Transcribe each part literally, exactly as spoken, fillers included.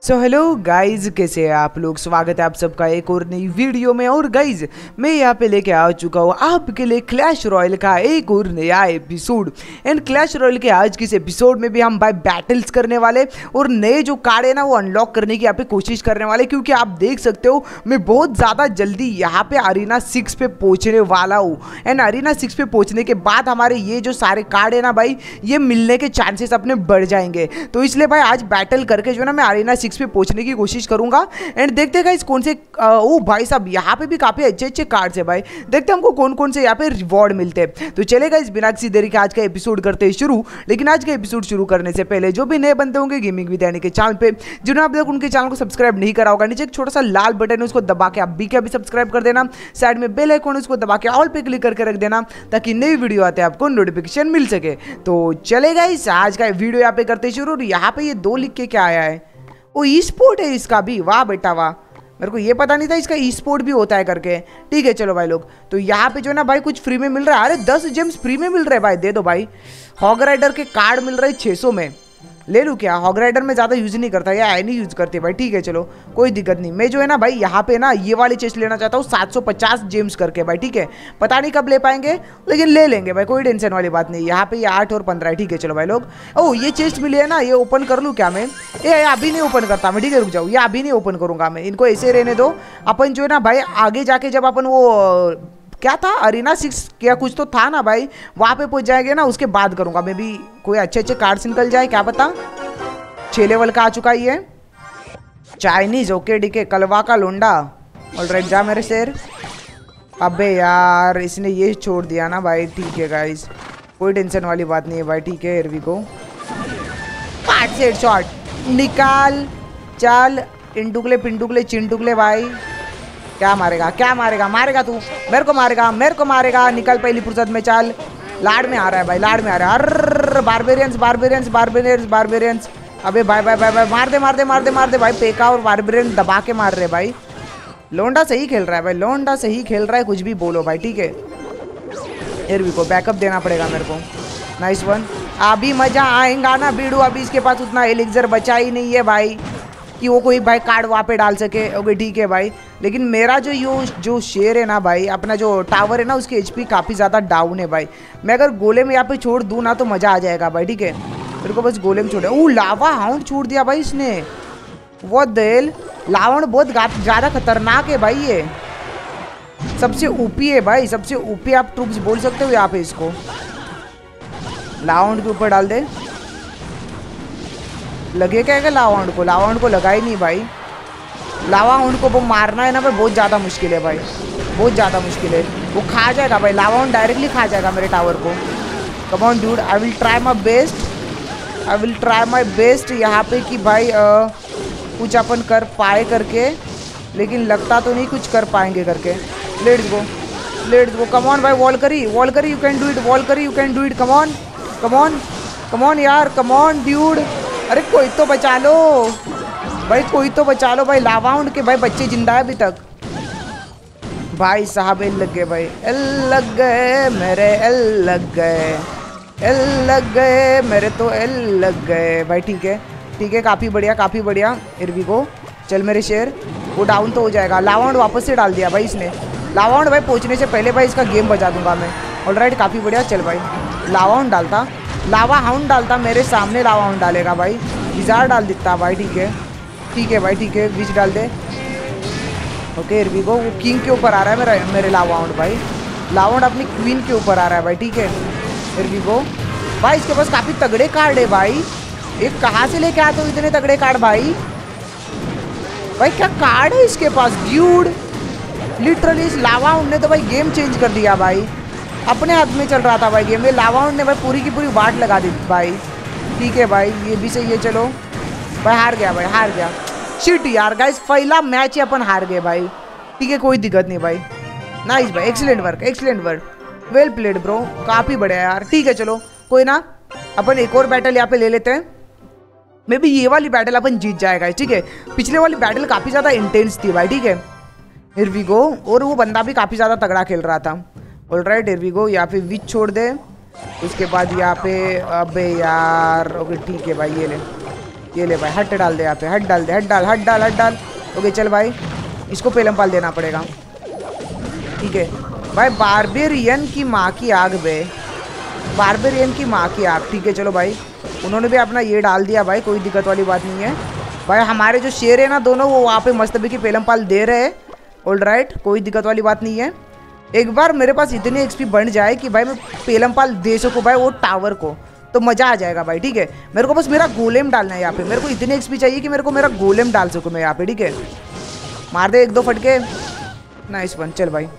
So hello guys, कैसे हैं आप लोग। स्वागत है आप सबका एक और नई वीडियो में। और गाइज मैं यहाँ पे लेके आ चुका हूँ आपके लिए क्लैश रॉयल का एक और नया एपिसोड। एंड क्लैश रॉयल के आज के इस एपिसोड में भी हम भाई बैटल्स करने वाले और नए जो कार्ड है ना वो अनलॉक करने की यहाँ पे कोशिश करने वाले, क्योंकि आप देख सकते हो मैं बहुत ज़्यादा जल्दी यहाँ पे अरीना सिक्स पे पहुँचने वाला हूँ। एंड अरीना सिक्स पे पहुँचने के बाद हमारे ये जो सारे कार्ड है ना भाई ये मिलने के चांसेस अपने बढ़ जाएंगे। तो इसलिए भाई आज बैटल करके जो है ना मैं अरीना सिक्स पे पहुंचने की कोशिश करूंगा। एंड देखते हैं कौन से ओ भाई साहब यहाँ पे भी काफी अच्छे अच्छे कार्ड्स है भाई। देखते हैं हमको कौन कौन से यहाँ पे रिवॉर्ड मिलते हैं। तो चलेगा इस बिना किसी देरी के आज का एपिसोड करते हैं शुरू। लेकिन आज का एपिसोड शुरू करने से पहले जो भी नए बनते होंगे गेमिंग विद यानी के चैनल पे, जिन्होंने आप लोग उनके चैनल को सब्सक्राइब नहीं करा होगा, नीचे एक छोटा सा लाल बटन है उसको दबा के अभी के अभी सब्सक्राइब कर देना। साइड में बेल आइकन उसको दबा के ऑल पे क्लिक करके रख देना ताकि नई वीडियो आते हैं आपको नोटिफिकेशन मिल सके। तो चलेगा इस आज का वीडियो यहाँ पे करते शुरू। और यहाँ पे ये दो लिख के क्या आया है, वो ई स्पोर्ट है इसका भी। वाह बेटा वाह, मेरे को ये पता नहीं था इसका ई स्पोर्ट भी होता है करके। ठीक है चलो भाई लोग, तो यहाँ पे जो है ना भाई कुछ फ्री में मिल रहा है। अरे दस जेम्स फ्री में मिल रहे हैं भाई, दे दो भाई। हॉग राइडर के कार्ड मिल रहे छः सौ में, ले लूँ क्या। हॉग राइडर में ज़्यादा यूज़ नहीं करता या आई नहीं यूज़ करते भाई। ठीक है चलो कोई दिक्कत नहीं। मैं जो है ना भाई यहाँ पे ना ये वाली चेस्ट लेना चाहता हूँ सात सौ पचास जेम्स करके भाई। ठीक है पता नहीं कब ले पाएंगे लेकिन ले लेंगे भाई, कोई टेंशन वाली बात नहीं। यहाँ पे ये आठ और पंद्रह है। ठीक है चलो भाई लोग। ओ ये चेस्ट मिली है ना, ये ओपन कर लूँ क्या मैं। ये अभी नहीं ओपन करता मैं, ठीक है रुक जाऊँ, ये अभी नहीं ओपन करूँगा मैं, इनको ऐसे रहने दो। अपन जो है ना भाई आगे जाके जब अपन वो क्या था अरीना सिक्स क्या कुछ तो था ना भाई, वहाँ पे पहुँच जाएंगे ना उसके बाद करूँगा मैं भी। कोई अच्छे अच्छे कार्ड्स निकल जाए क्या पता। छह लेवल का आ चुका ही है चाइनीज। ओके डीके कलवा का लोंडा। ऑलराइट जा मेरे शेर। अबे यार इसने ये छोड़ दिया ना भाई। ठीक है गाइस कोई टेंशन वाली बात नहीं है भाई। ठीक है हियर वी गो। पार्ट से शॉट निकाल चल। टिंटुकले पिंटुकले चिंटुकले भाई। क्या मारेगा क्या मारेगा, मारेगा तू मेरे को, मारेगा मेरे को मारेगा। निकल पहली फुर्सत में चल। लाड में आ रहा है भाई, लाड में आ रहा है। अरे बारबेरियंस बारबेरियंस बारबेरियंस बारबेरियंस। अबे भाई भाई भाई भाई मार दे मार दे मार दे मार दे भाई। पेका और बारबेरियन दबा के मार रहे भाई। लोंडा सही खेल रहा है भाई, लोंडा सही खेल रहा है, कुछ भी बोलो भाई। ठीक है फिर भी को बैकअप देना पड़ेगा मेरे को। Nice one. अभी मजा आएगा ना बीड़ू। अभी इसके पास उतना एलिक्सर बचा ही नहीं है भाई कि वो कोई भाई कार्ड वहाँ पे डाल सके। ओके ठीक है भाई, लेकिन मेरा जो यो जो शेर है ना भाई, अपना जो टावर है ना उसकी एचपी काफ़ी ज़्यादा डाउन है भाई। मैं अगर गोले में यहाँ पे छोड़ दूँ ना तो मज़ा आ जाएगा भाई। ठीक है मेरे को बस गोले में छोड़े। ओ लावा हाउंड छोड़ दिया भाई इसने। वो दिल लावण बहुत ज़्यादा खतरनाक है भाई, ये सबसे ऊपी है भाई, सबसे ऊपी आप ट्रूप्स बोल सकते हो यहाँ पे इसको। लावण के ऊपर डाल दे। लगे क्या है लावाउंड को, लावाउंड को लगा ही नहीं भाई। लावाउंड को वो मारना है ना भाई बहुत ज़्यादा मुश्किल है भाई, बहुत ज़्यादा मुश्किल है। वो खा जाएगा भाई, लावाउंड डायरेक्टली खा जाएगा मेरे टावर को। Come on dude, I will try my best, I will try my best यहाँ पे कि भाई आ, कुछ अपन कर पाए करके, लेकिन लगता तो नहीं कुछ कर पाएंगे करके। Let's go let's go. Come on भाई वॉल करी वॉल करी, you can do it. Wall करी you can do it. Come on come on come on यार, कम ऑन ड्यूड। अरे कोई तो बचा लो भाई, कोई तो बचा लो भाई। लावाउंड के भाई बच्चे जिंदा है अभी तक भाई साहब। एल लग गए भाई, एल लग गए मेरे, एल लग गए एल लग गए मेरे, तो एल लग गए भाई। ठीक है ठीक है काफ़ी बढ़िया काफ़ी बढ़िया। इरवी को चल मेरे शेर, वो डाउन तो हो जाएगा। लावाउंड वापस से डाल दिया भाई इसने। लावाउंड भाई पहुँचने से पहले भाई इसका गेम बजा दूंगा मैं। ऑलराइट काफ़ी बढ़िया। चल भाई लावाउंड डालता, लावा हाउंड डालता मेरे सामने। लावा हाउंड डालेगा भाई, विजार डाल देता भाई। ठीक है ठीक है भाई ठीक है, विच डाल दे। ओके इरवी को वो किंग के ऊपर आ रहा है मेरा मेरे लावा हाउंड भाई। लावा हाउंड अपनी क्वीन के ऊपर आ रहा है भाई। ठीक है इरवी को भाई इसके पास काफ़ी तगड़े कार्ड है भाई। एक कहाँ से लेके आते हो इतने तगड़े कार्ड भाई। भाई क्या कार्ड है इसके पास ड्यूड। लिटरली इस लावा हाउंड ने तो भाई गेम चेंज कर दिया भाई। अपने हाथ में चल रहा था भाई गेम में, लावाउंड ने भाई पूरी की पूरी वाट लगा दी भाई। ठीक है भाई ये भी सही है। चलो भाई हार गया भाई, हार गया। शिट यार गाइस, पहला मैच ही अपन हार गए भाई। ठीक है कोई दिक्कत नहीं भाई। नाइस भाई, excellent work excellent work, well played bro, काफ़ी बढ़िया यार। ठीक है चलो कोई ना, अपन एक और बैटल यहाँ पे ले लेते हैं। मे बी ये वाली बैटल अपन जीत जाएगा। ठीक है पिछले वाली बैटल काफ़ी ज़्यादा इंटेंस थी भाई। ठीक है हियर वी गो। और वो बंदा भी काफ़ी ज़्यादा तगड़ा खेल रहा था। Alright here we go. यहाँ पे विच छोड़ दे, उसके बाद यहाँ पे अबे यार ओके ठीक है भाई ये ले। ये ले भाई, हट डाल दे यहाँ पे, हट डाल दे, हट डाल, हट डाल, हट डाल। ओके चल भाई, इसको पेलम पाल देना पड़ेगा। ठीक है भाई, बारबेरियन की माँ की आग बे, बारबेरियन की माँ की आग। ठीक है चलो भाई, उन्होंने भी अपना ये डाल दिया भाई, कोई दिक्कत वाली बात नहीं है भाई। हमारे जो शेर है ना दोनों, वो वहाँ पे मस्तबी की पेलम पाल दे रहे हैं। ऑल राइट, कोई दिक्कत वाली बात नहीं है। एक बार मेरे पास इतनी एक्सपी बन जाए कि भाई मैं पेलम पाल दे सकूँ भाई वो टावर को, तो मज़ा आ जाएगा भाई। ठीक है, मेरे को बस मेरा गोलेम डालना है यहाँ पे। मेरे को इतनी एक्सपी चाहिए कि मेरे को मेरा गोलेम डाल सकूँ मैं यहाँ पे। ठीक है, मार दे एक दो फटके, नाइस वन। चल भाई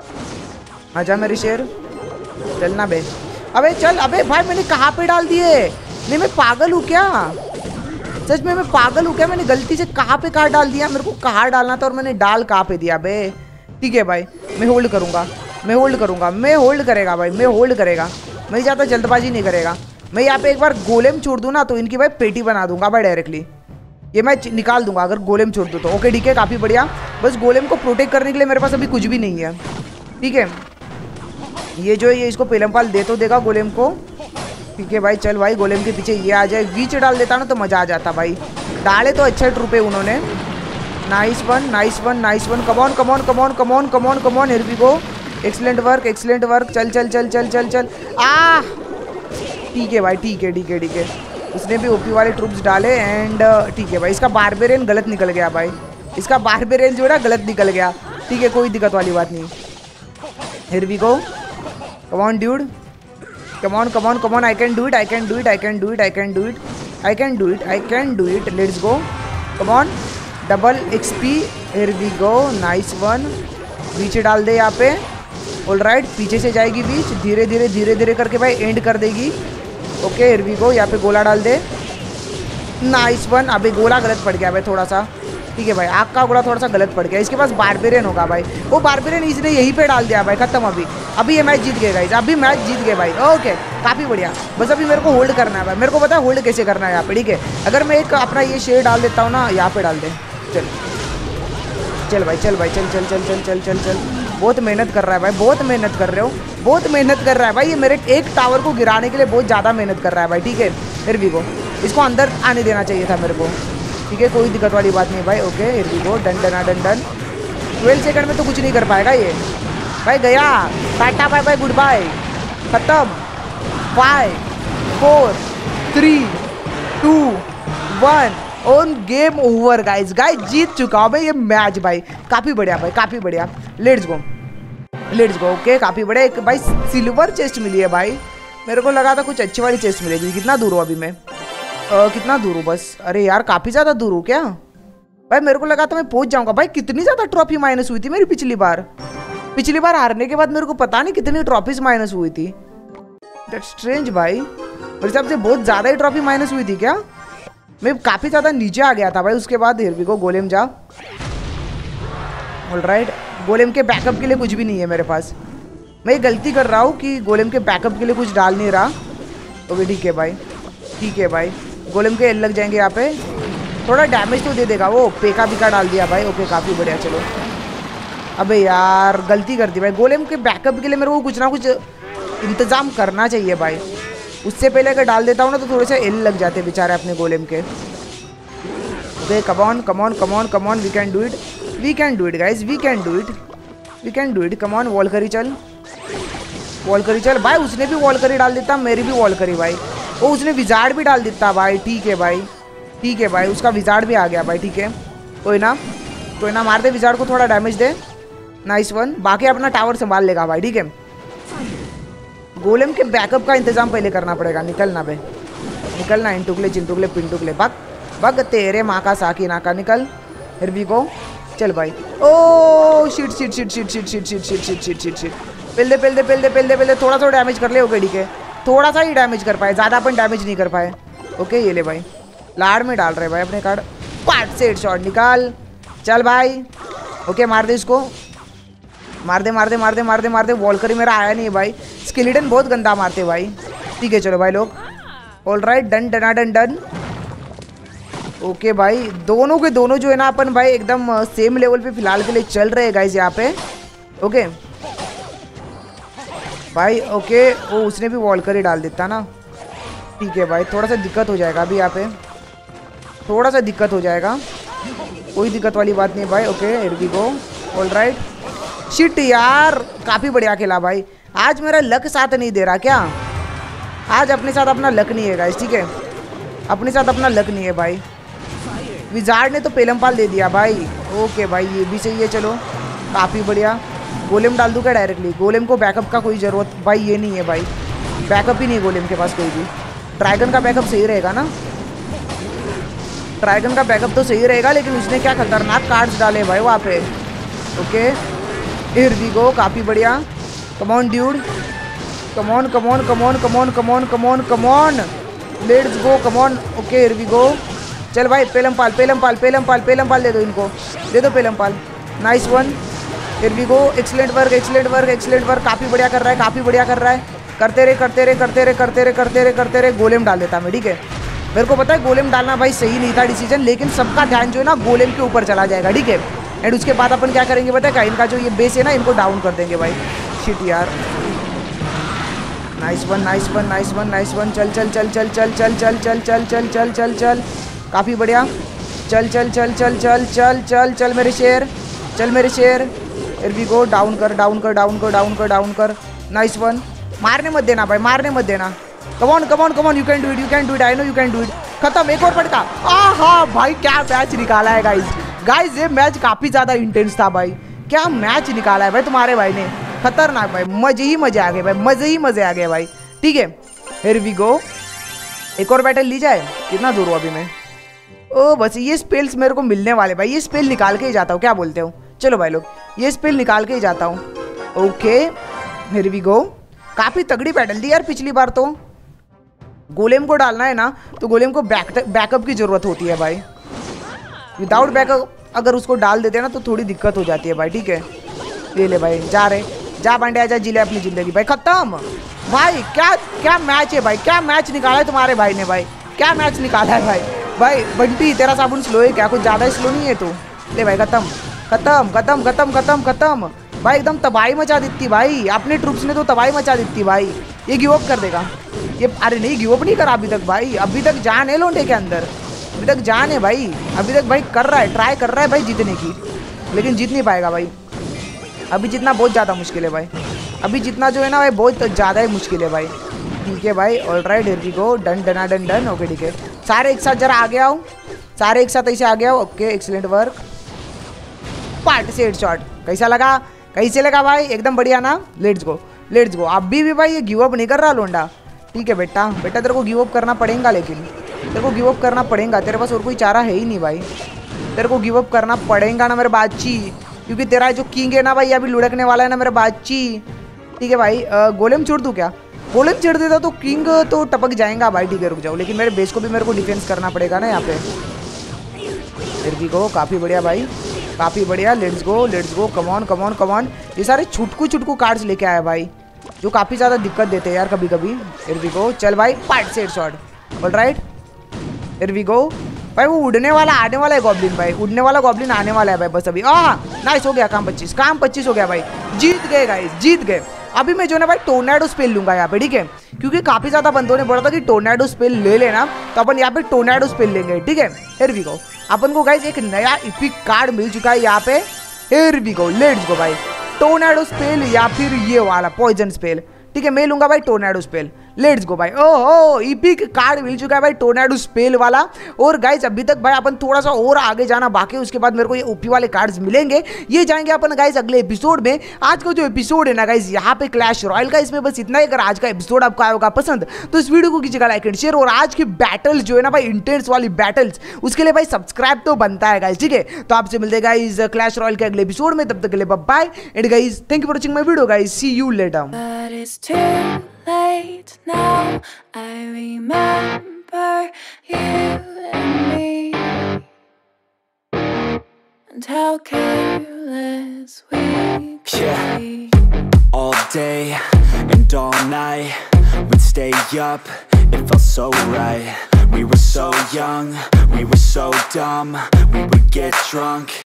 आजा मेरे शेर, चलना बे। अबे चल, अबे भाई मैंने कहाँ पे डाल दिए? नहीं मैं पागल हूँ क्या? सच में मैं पागल हूँ क्या? मैंने गलती से कहाँ पे कहाँ डाल दिया? मेरे को कहाँ डालना था और मैंने डाल कहाँ पे दिया बे? ठीक है भाई, मैं होल्ड करूँगा, मैं होल्ड करूँगा, मैं होल्ड करेगा भाई, मैं होल्ड करेगा। मैं ज़्यादा जल्दबाजी नहीं करेगा। मैं यहाँ पे एक बार गोलेम छोड़ दूँ ना तो इनकी भाई पेटी बना दूंगा भाई डायरेक्टली। ये मैं निकाल दूंगा अगर गोलेम छोड़ दूँ तो। ओके ठीक है, काफ़ी बढ़िया। बस गोलेम को प्रोटेक्ट करने के लिए मेरे पास अभी कुछ भी नहीं है। ठीक है, ये जो है ये इसको पेलम पाल दे तो देगा गोलेम को। ठीक है भाई, चल भाई गोलेम के पीछे ये आ जाए। बीच डाल देता ना तो मज़ा आ जाता भाई। डाले तो अच्छे ट्रूप है उन्होंने। Nice one, nice one, nice one. Come on come on come on come on come on come on, here we go. Excellent work, excellent work. चल चल चल चल चल चल। आ ठीक है भाई, ठीक है ठीक है ठीक है। उसने भी ओपी वाले ट्रूप्स डाले एंड ठीक है भाई। इसका बारबेरियन गलत निकल गया भाई, इसका बारबेरियन जो है ना गलत निकल गया। ठीक है, कोई दिक्कत वाली बात नहीं। Here we go, come on dude, come on come on come on. I can do it, I can do it, I can do it, I can do it, I can do it, I can do it. Let's go, come on. Double XP, here we go, nice one. बीच डाल दे यहाँ पे। All right, पीछे से जाएगी बीच, धीरे धीरे धीरे धीरे करके भाई एंड कर देगी। ओके हियर वी गो, यहाँ पे गोला डाल दे, नाइस वन। अबे गोला गलत पड़ गया भाई थोड़ा सा। ठीक है भाई, आग का गोला थोड़ा सा गलत पड़ गया। इसके पास बारबेरियन होगा भाई, वो बारबेरियन इसने यहीं पे डाल दिया भाई। खत्म अभी, अभी ये मैच जीत गए गाइस, अभी मैच जीत गए भाई। ओके काफ़ी बढ़िया। बस अभी मेरे को होल्ड करना है भाई, मेरे को पता है होल्ड कैसे करना है यहाँ पे। ठीक है, अगर मैं एक अपना ये शेयर डाल देता हूँ ना, यहाँ पे डाल दे। चल चल भाई, चल भाई, चल चल चल चल चल चल चल। बहुत मेहनत कर रहा है भाई, बहुत मेहनत कर रहे हो, बहुत मेहनत कर रहा है भाई। ये मेरे एक टावर को गिराने के लिए बहुत ज़्यादा मेहनत कर रहा है भाई। ठीक है, फिर भी को इसको अंदर आने देना चाहिए था मेरे को। ठीक है, कोई दिक्कत वाली बात नहीं भाई। Okay here we go, done done done done. Twelve second में तो कुछ नहीं कर पाएगा ये भाई। गया, tata bye bye good bye, खत्म। Five four three to one, on game over guys. Guys जीत चुका हूँ मैं ये मैच भाई। काफ़ी बढ़िया भाई, काफ़ी बढ़िया। Let's go, let's go. Okay काफ़ी बढ़िया। एक भाई सिल्वर चेस्ट मिली है भाई, मेरे को लगा था कुछ अच्छी वाली चेस्ट मिलेगी। कितना दूर हूँ अभी मैं? Uh, कितना दूर हूँ बस? अरे यार काफ़ी ज़्यादा दूर हूँ क्या भाई? मेरे को लगा था मैं पहुँच जाऊँगा भाई। कितनी ज़्यादा ट्रॉफी माइनस हुई थी मेरी पिछली बार। पिछली बार हारने के बाद मेरे को पता नहीं कितनी ट्रॉफीज माइनस हुई थी। दैट्स स्ट्रेंज भाई, मेरे हिसाब से बहुत ज़्यादा ही ट्रॉफी माइनस हुई थी क्या? मैं काफ़ी ज़्यादा नीचे आ गया था भाई। उसके बाद हियर वी गो, गोलेम जा। ऑल राइट, गोलेम के बैकअप के लिए कुछ भी नहीं है मेरे पास। मैं गलती कर रहा हूँ कि गोलेम के बैकअप के लिए कुछ डाल नहीं रहा। ओके ठीक है भाई, ठीक है भाई। गोलेम के एल लग जाएंगे यहाँ पे, थोड़ा डैमेज तो दे देगा वो। पेका बिका डाल दिया भाई। ओके काफ़ी बढ़िया। चलो, अबे यार गलती कर दी भाई। गोलेम के बैकअप के लिए मेरे को कुछ ना कुछ इंतज़ाम करना चाहिए भाई। उससे पहले अगर डाल देता हूँ ना तो थोड़े से एल लग जाते बेचारे अपने गोलेम के। Okay come on come on come on come on, we can do it, we can do it guys, we can do it, we can do it. Come on, wall करी चल, wall करी चल भाई। उसने भी wall करी डाल देता, मेरी भी वॉल करी भाई। वो उसने विजार्ड भी डाल देता भाई। ठीक है भाई, ठीक है भाई, उसका विजार्ड भी आ गया भाई। ठीक है, कोई ना कोई ना, मार दे विजार्ड को, थोड़ा डैमेज दे। Nice one. बाकी अपना टावर संभाल लेगा भाई। ठीक है, गोलेम के बैकअप का इंतजाम पहले करना पड़ेगा। निकलना बे, निकलना। इंटुकले चिंटुकले पिंटुकले, बग बग तेरे माँ का साकी नाका, निकल। फिर भी को चल भाई। Oh shit shit shit shit shit shit shit shit shit shit shit shit. पेल दे पेल दे पेल दे पेल दे पेल दे। थोड़ा सा डैमेज कर ले। ओके ठीक है, थोड़ा सा ही डैमेज कर पाए, ज़्यादा अपन डैमेज नहीं कर पाए। ओके ये ले भाई, लाड़ में डाल रहे भाई अपने कार्ड। पार्ट से शॉट निकाल, चल भाई। ओके मार दे इसको, मार दे मार दे मार दे मार दे मार दे। वॉलकरी मेरा आया नहीं है भाई। स्केलेटन बहुत गंदा मारते भाई। ठीक है चलो भाई लोग, all right, done डना done done. Okay भाई, दोनों के दोनों जो है ना अपन भाई एकदम सेम लेवल पे फिलहाल के लिए चल रहे हैं गाइस यहाँ पे। ओके भाई, ओके वो उसने भी वॉलकरी डाल देता ना। ठीक है भाई, थोड़ा सा दिक्कत हो जाएगा अभी यहाँ पे। थोड़ा सा दिक्कत हो जाएगा, कोई दिक्कत वाली बात नहीं भाई। Okay here we go, all right. Shit यार, काफ़ी बढ़िया खेला भाई। आज मेरा लक साथ नहीं दे रहा क्या? आज अपने साथ अपना लक नहीं है गाइस, ठीक है, अपने साथ अपना लक नहीं है भाई। विजार्ड ने तो पेलमपाल दे दिया भाई। ओके भाई, ये भी सही है, चलो काफ़ी बढ़िया। गोलेम डाल दूँ क्या डायरेक्टली? गोलेम को बैकअप का कोई ज़रूरत भाई ये नहीं है भाई, बैकअप ही नहीं है गोलेम के पास कोई भी। ड्रैगन का बैकअप सही रहेगा ना, ड्रैगन का बैकअप तो सही रहेगा, लेकिन उसने क्या खतरनाक कार्ड्स डाले भाई वहाँ पे। ओके हियर वी गो, काफ़ी बढ़िया। Come on dude, come on come on come on come on come on come on come on, let's go, come on. Okay here we go, चल भाई पेलमपाल पेलमपाल पेलमपाल पेलमपाल दे दो इनको, दे दो पेलमपाल। Nice one, here we go. Excellent work excellent work excellent work, काफ़ी बढ़िया कर रहा है, काफ़ी बढ़िया कर रहा है। करते रहे करते रहे करते रहे करते रहे करते रहे करते रहे। गोलेम डाल देता मैं, ठीक है, मेरे को पता है गोलेम डालना भाई सही नहीं था डिसीजन, लेकिन सबका ध्यान जो है ना गोलेम के ऊपर चला जाएगा, ठीक है। एंड उसके बाद अपन क्या करेंगे पता है क्या? इनका जो ये बेस है ना, इनको डाउन कर देंगे भाई। शिट यार, nice one nice one nice one nice one. चल चल चल चल चल चल चल चल चल चल चल चल चल, काफ़ी बढ़िया। चल चल चल चल चल चल चल चल मेरे शेर, चल मेरे शेर। हियर वी गो, डाउन कर डाउन कर डाउन कर डाउन कर डाउन कर। नाइस वन, मारने मत देना भाई, मारने मत देना। Come on come on come on, you can do it, you can do it, I know you can do it. खत्म, एक और पटका। आहा भाई क्या मैच निकाला है गाइस, गाइस ये मैच काफ़ी ज़्यादा इंटेंस था भाई। क्या मैच निकाला है भाई तुम्हारे भाई ने, खतरनाक भाई, मजे ही मजे आ गए भाई, मजे ही मजे आ गए भाई, ठीक है। हियर वी गो, एक और बैटल ली जाए। कितना दूर हूँ अभी मैं? ओ बस ये स्पेल्स मेरे को मिलने वाले भाई, ये स्पेल निकाल के ही जाता हूँ, क्या बोलते हो? चलो भाई लोग, ये स्पेल निकाल के ही जाता हूँ। ओके हियर वी गो, काफ़ी तगड़ी बैटल दी यार पिछली बार तो। गोलेम को डालना है ना, तो गोलेम को बैक बैकअप की ज़रूरत होती है भाई। विदाउट बैकअप अगर उसको डाल देते हैं ना तो थोड़ी दिक्कत हो जाती है भाई, ठीक है। ले ले भाई, जा रहे जा बांडे, आजा जी ले अपनी ज़िंदगी भाई, ख़त्म भाई। क्या क्या मैच है भाई, क्या मैच निकाला है तुम्हारे भाई ने भाई, क्या मैच निकाला है भाई। भाई बंटी तेरा साबुन स्लो है क्या? कुछ ज़्यादा स्लो नहीं है तू? ले भाई, ख़त्म खत्म खत्म खत्म खत्म खत्म भाई, एकदम तबाही मचा देती भाई, अपने ट्रूप्स ने तो तबाही मचा देती भाई। ये गिव अप कर देगा ये, अरे नहीं गिव अप नहीं करा अभी तक भाई, अभी तक जान है लोंडे के अंदर, अभी तक जान है भाई, अभी तक भाई कर रहा है, ट्राई कर रहा है भाई जीतने की, लेकिन जीत नहीं पाएगा भाई। अभी जीतना बहुत ज़्यादा मुश्किल है भाई, अभी जीतना जो है ना भाई बहुत ज़्यादा ही मुश्किल है भाई, ठीक है भाई। All right here we go, done डना done done. Okay ठीक है, सारे एक साथ जरा आगे आओ, सारे एक साथ ऐसे आगे आओ। ओके एक्सीलेंट वर्क, पार्ट से हेड शॉट। कैसा लगा, कैसे लगा भाई? एकदम बढ़िया ना। Let's go let's go. अभी भी भाई ये गिव अप नहीं कर रहा लोंडा, ठीक है बेटा, बेटा तेरे को गिव अप करना पड़ेगा, लेकिन तेरे को गिव अप करना पड़ेगा, तेरे पास और कोई चारा है ही नहीं भाई, तेरे को गिव अप करना पड़ेगा ना मेरे बाची, क्योंकि तेरा जो किंग है ना भाई अभी लुढ़कने वाला है ना मेरे बाची, ठीक है भाई। आ, गोलेम छोड़ दूँ क्या? गोलेम छोड़ देता तो किंग तो टपक जाएगा भाई, ठीक है रुक जाओ, लेकिन मेरे बेस को भी मेरे को डिफेंस करना पड़ेगा ना यहाँ पे। फिर को काफ़ी बढ़िया भाई, काफ़ी बढ़िया। Let's go let's go, come on come on come on. ये सारे छुटकू छुटकू कार्ड्स लेके आया भाई, जो काफ़ी ज़्यादा दिक्कत देते हैं यार कभी कभी। फिर भी गो, चल भाई पार्ट से शॉट। ऑल राइट फिर भी गो भाई, वो उड़ने वाला आने वाला है गॉब्लिन भाई, उड़ने वाला गॉब्लिन आने वाला है भाई बस अभी। आ नाइस, हो गया काम पच्चीस, काम पच्चीस हो गया भाई, जीत गए गाइस, जीत गए। अभी मैं जो ना भाई टोर्नेडो स्पेल लूंगा यहाँ पे, ठीक है, क्योंकि काफ़ी ज़्यादा बंदों ने बोला था कि टोर्नेडो स्पेल ले लेना, तो अपन यहाँ पे टोर्नेडो स्पेल लेंगे, ठीक है। हियर वी गो, अपन को गाइस एक नया इपिक कार्ड मिल चुका है यहाँ पे। Here we go, let's go भाई, टोर्नेडो स्पेल या फिर ये वाला पॉइजन स्पेल, ठीक है, मैं लूंगा भाई टोर्नेडो स्पेल। लेट्स गो भाई, ओहो इपिक कार्ड मिल चुका है भाई टोर्नेडो स्पेल वाला। और गाइस अभी तक भाई अपन थोड़ा सा और आगे जाना बाकी है, उसके बाद मेरे को ये ओपी वाले कार्ड्स मिलेंगे, ये जाएंगे अपन गाइस अगले एपिसोड में। आज का जो एपिसोड है ना गाइस यहाँ पे क्लैश रॉयल का, इसमें बस इतना ही। अगर आज का एपिसोड आपको आया होगा पसंद तो इस वीडियो को कीजिएगा लाइक एंड शेयर, और आज की बैटल्स जो है ना भाई इंटेंस वाली बैटल्स, उसके लिए भाई सब्सक्राइब तो बनता है गाइस, ठीक है। तो आपसे मिलते हैं गाइस क्लैश रॉयल के अगले एपिसोड में, तब तक के लिए bye and guys thank you for watching my video guys, C you later. Late now, I remember you and me, and how careless we could Yeah. be. All day and all night, we'd stay up, it felt so right. We were so young, we were so dumb, we would get drunk